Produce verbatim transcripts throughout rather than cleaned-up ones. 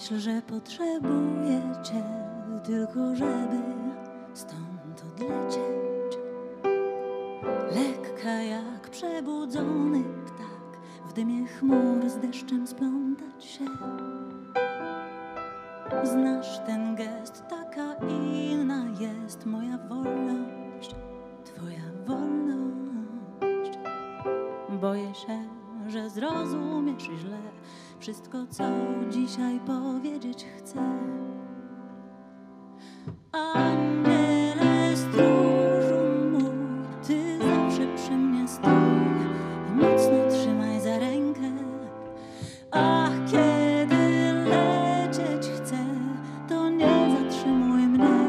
myśl, że potrzebuję cię tylko, żeby stąd odlecieć. Lekka jak przebudzony ptak, w dymie chmur z deszczem splątać się. Znasz ten gest, taka inna jest moja wolność, twoja wolność. Boję się, że zrozumiesz źle wszystko, co dzisiaj powiedzieć chcę. Aniele stróżu mój, ty zawsze przy mnie stój i mocno trzymaj za rękę. Ach, kiedy lecieć chcę, to nie zatrzymuj mnie.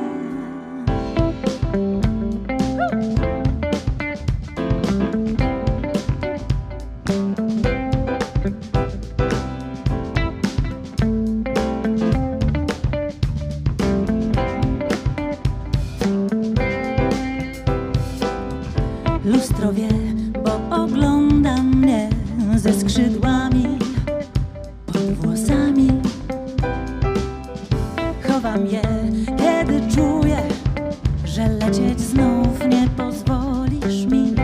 Lustro wie, bo ogląda mnie ze skrzydłami pod włosami. Chowam je, kiedy czuję, że lecieć znów nie pozwolisz mi.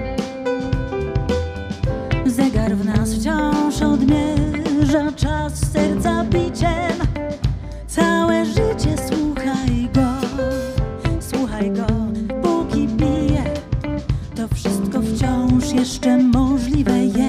Zegar w nas wciąż odmierza czas serca biciem. Całe życie słuchaj go, słuchaj go, póki bije. To wszystko wciąż jeszcze możliwe jest.